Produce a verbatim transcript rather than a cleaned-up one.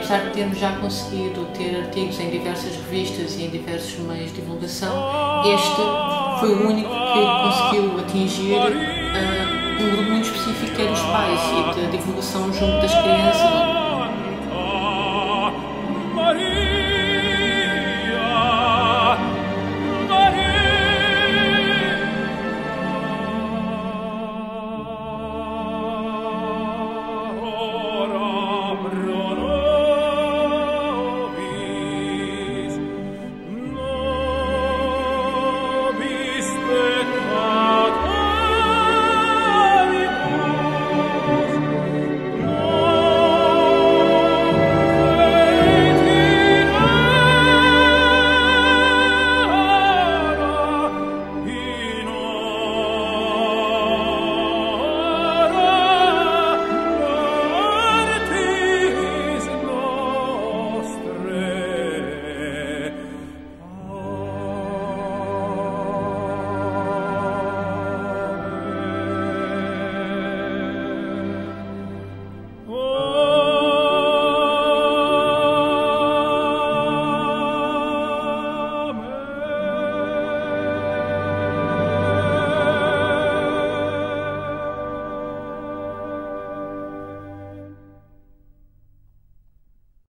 apesar de termos já conseguido ter artigos em diversas revistas e em diversos meios de divulgação, este foi o único que conseguiu atingir uh, um grupo muito específico, que é dos pais, e da divulgação junto das crianças,